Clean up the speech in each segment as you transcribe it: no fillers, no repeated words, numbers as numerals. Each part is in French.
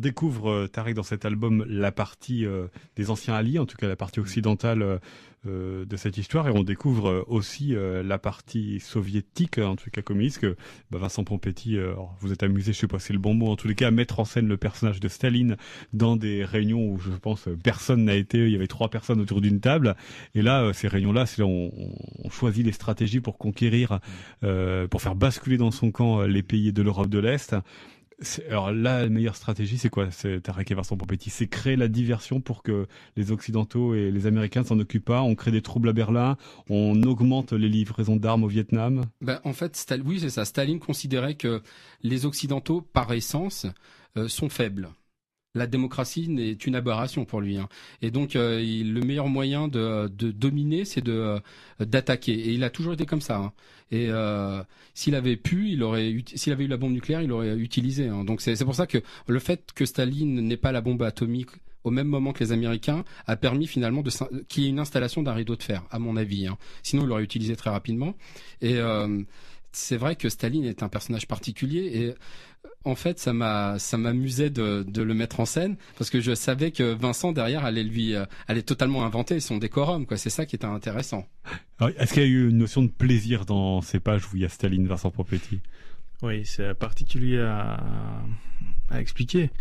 découvre, Tarek, dans cet album, la partie des anciens alliés, en tout cas la partie occidentale de cette histoire, et on découvre aussi la partie soviétique, en tout cas communiste, que Vincent Pompetti, vous êtes amusé, je sais pas si c'est le bon mot, en tous les cas, à mettre en scène le personnage de Staline dans des réunions où je pense personne n'a été, il y avait 3 personnes autour d'une table, et là, ces réunions-là, c'est là on choisit les stratégies pour conquérir, pour faire basculer dans son camp les pays de l'Europe de l'Est. Alors là, la meilleure stratégie, c'est quoi? C'est Tarek et Vincent Pompetti, c'est créer la diversion pour que les Occidentaux et les Américains s'en occupent pas. On crée des troubles à Berlin, on augmente les livraisons d'armes au Vietnam. En fait, oui, c'est ça. Staline considérait que les Occidentaux, par essence, sont faibles. La démocratie est une aberration pour lui, hein. Et donc le meilleur moyen de dominer, c'est d'attaquer. Et il a toujours été comme ça, hein. Et s'il avait eu la bombe nucléaire, il l'aurait utilisé, hein. Donc c'est pour ça que le fait que Staline n'ait pas la bombe atomique au même moment que les Américains a permis finalement qu'il y ait une installation d'un rideau de fer, à mon avis, hein. Sinon, il l'aurait utilisé très rapidement. Et c'est vrai que Staline est un personnage particulier, et en fait, ça m'amusait de le mettre en scène, parce que je savais que Vincent derrière allait totalement inventer son décorum, quoi. C'est ça qui était intéressant. Alors, est-ce qu'il y a eu une notion de plaisir dans ces pages où il y a Staline, Vincent Pompetti? Oui, c'est particulier à expliquer.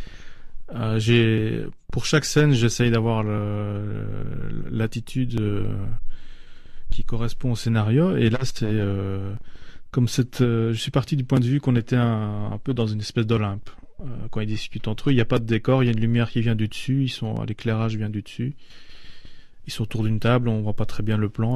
Pour chaque scène, j'essaye d'avoir l'attitude qui correspond au scénario, et là c'est je suis parti du point de vue qu'on était un peu dans une espèce d'Olympe. Quand ils discutent entre eux, il n'y a pas de décor, il y a une lumière qui vient du dessus, l'éclairage vient du dessus. Ils sont autour d'une table, on voit pas très bien le plan,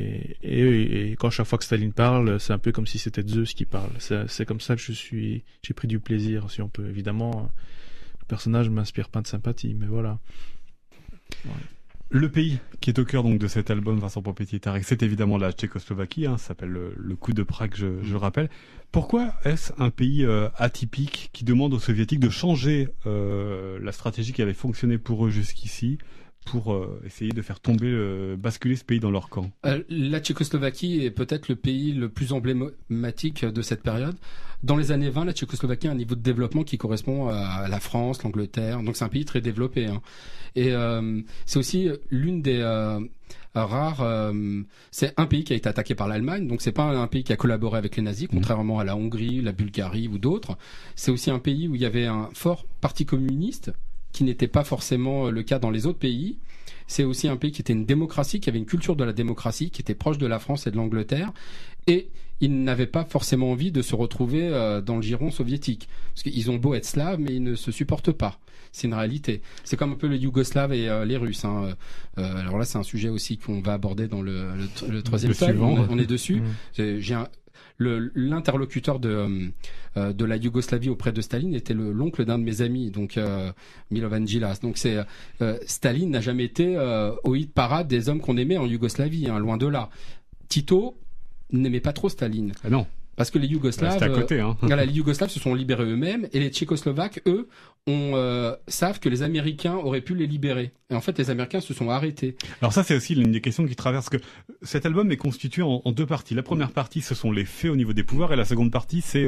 et quand chaque fois que Staline parle, c'est un peu comme si c'était Zeus qui parle. C'est comme ça que j'ai pris du plaisir, si on peut. Évidemment, le personnage m'inspire pas de sympathie, mais voilà. Ouais. Le pays qui est au cœur donc de cet album, Vincent Pompetti et Tarek, c'est évidemment la Tchécoslovaquie, hein, ça s'appelle le coup de Prague, je rappelle. Pourquoi est-ce un pays atypique qui demande aux soviétiques de changer la stratégie qui avait fonctionné pour eux jusqu'ici pour essayer de faire basculer ce pays dans leur camp? La Tchécoslovaquie est peut-être le pays le plus emblématique de cette période. Dans les années 20, la Tchécoslovaquie a un niveau de développement qui correspond à la France, l'Angleterre. Donc c'est un pays très développé, hein. Et c'est aussi l'une des rares. C'est un pays qui a été attaqué par l'Allemagne, donc c'est pas un pays qui a collaboré avec les nazis, contrairement à la Hongrie, la Bulgarie ou d'autres. C'est aussi un pays où il y avait un fort parti communiste, qui n'était pas forcément le cas dans les autres pays. C'est aussi un pays qui était une démocratie, qui avait une culture de la démocratie, qui était proche de la France et de l'Angleterre, et ils n'avaient pas forcément envie de se retrouver dans le giron soviétique, parce qu'ils ont beau être slaves, mais ils ne se supportent pas. C'est une réalité. C'est comme un peu les Yougoslaves et les Russes, hein. Alors là, c'est un sujet aussi qu'on va aborder dans le troisième tome. On est dessus. L'interlocuteur de la Yougoslavie auprès de Staline était l'oncle d'un de mes amis, donc Milovan Djilas. Donc Staline n'a jamais été au hit parade des hommes qu'on aimait en Yougoslavie, hein, loin de là. Tito n'aimait pas trop Staline. Ah non. Parce que les Yougoslaves, à côté, hein. Les Yougoslaves se sont libérés eux-mêmes, et les Tchécoslovaques, eux, savent que les Américains auraient pu les libérer. Et en fait, les Américains se sont arrêtés. Alors ça, c'est aussi l'une des questions qui traversent, que cet album est constitué en 2 parties. La première partie, ce sont les faits au niveau des pouvoirs, et la seconde partie, c'est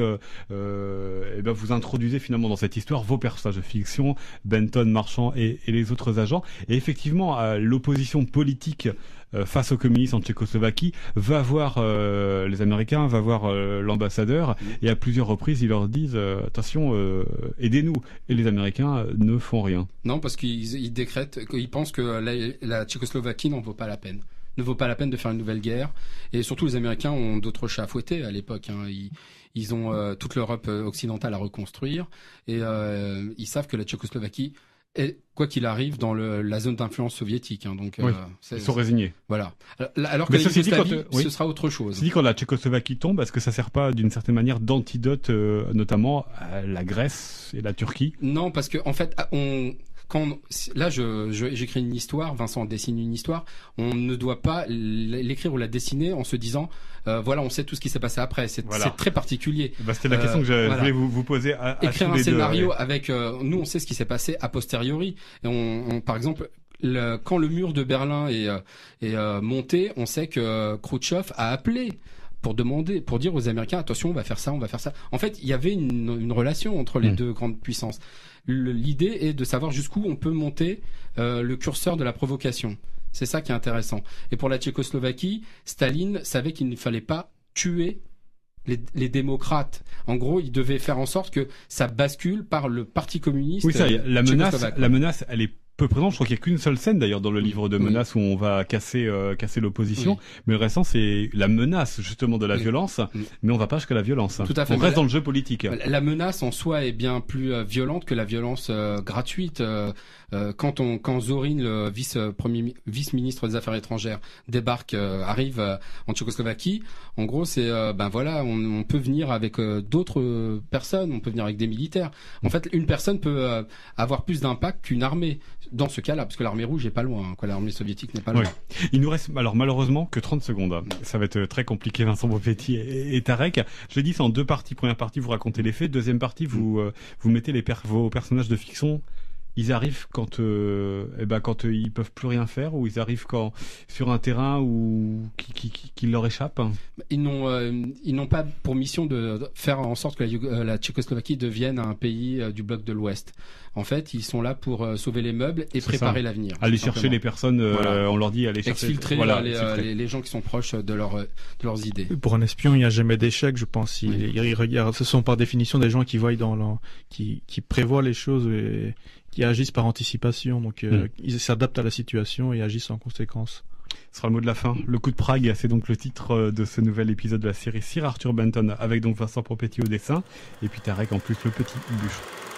vous introduisez finalement dans cette histoire vos personnages de fiction, Benton, Marchand et les autres agents. Et effectivement, l'opposition politique face aux communistes en Tchécoslovaquie va voir les Américains, va voir l'ambassadeur, et à plusieurs reprises ils leur disent attention, aidez-nous, et les Américains ne font rien. Non, parce qu'ils décrètent, qu'ils pensent que la Tchécoslovaquie n'en vaut pas la peine. Ne vaut pas la peine de faire une nouvelle guerre, et surtout les Américains ont d'autres chats à fouetter à l'époque, hein. Ils ont toute l'Europe occidentale à reconstruire, et ils savent que la Tchécoslovaquie est, quoi qu'il arrive, dans la zone d'influence soviétique, hein. Donc oui, ils sont résignés. Voilà. Alors que la Yougoslavie, ce sera autre chose. C'est dit, quand la Tchécoslovaquie tombe, est-ce que ça sert pas d'une certaine manière d'antidote, notamment à la Grèce et la Turquie? Non, parce que en fait, là, j'écris une histoire, Vincent dessine une histoire, on ne doit pas l'écrire ou la dessiner en se disant, voilà, on sait tout ce qui s'est passé après. C'est très particulier. C'était la question que je voulais vous poser à écrire un scénario avec, nous, on sait ce qui s'est passé a posteriori. Et par exemple, quand le mur de Berlin est monté, on sait que Khrouchtchev a appelé pour dire aux Américains, attention, on va faire ça, on va faire ça. En fait, il y avait une relation entre les deux grandes puissances. L'idée est de savoir jusqu'où on peut monter le curseur de la provocation. C'est ça qui est intéressant. Et pour la Tchécoslovaquie, Staline savait qu'il ne fallait pas tuer les démocrates. En gros, il devait faire en sorte que ça bascule par le Parti communiste. Oui, ça, la menace, elle est peu présente. Je crois qu'il n'y a qu'une seule scène d'ailleurs dans le livre de menaces où on va casser l'opposition. Mais le restant, c'est la menace justement de la violence. Mais on va pas jusqu'à la violence. Tout à fait. On reste dans le jeu politique. La menace en soi est bien plus violente que la violence gratuite. Quand Zorin, le vice-ministre des Affaires étrangères, arrive en Tchécoslovaquie, en gros, c'est on peut venir avec d'autres personnes, on peut venir avec des militaires. En fait, une personne peut avoir plus d'impact qu'une armée. Dans ce cas-là, parce que l'armée rouge n'est pas loin, l'armée soviétique n'est pas loin. Oui. Il nous reste alors malheureusement que 30 secondes. Ça va être très compliqué, Vincent Beaupetit et Tarek. Je l'ai dit, c'est en deux parties. Première partie, vous racontez les faits. Deuxième partie, vous mettez vos personnages de fiction. Ils arrivent quand ils peuvent plus rien faire, ou ils arrivent sur un terrain qui leur échappe. Ils n'ont pas pour mission de faire en sorte que la Tchécoslovaquie devienne un pays du bloc de l'Ouest. En fait, ils sont là pour sauver les meubles et préparer l'avenir. Aller chercher les personnes, on leur dit aller chercher. Exfiltrer les gens qui sont proches de leurs idées. Pour un espion, il n'y a jamais d'échec, je pense. Il regarde, ce sont par définition des gens qui voient qui prévoient les choses et qui agissent par anticipation. Donc, ils s'adaptent à la situation et agissent en conséquence. Ce sera le mot de la fin. Le coup de Prague, c'est donc le titre de ce nouvel épisode de la série Sir Arthur Benton, avec donc Vincent Beaupetit au dessin et puis Tarek en plus le petit bûcheron.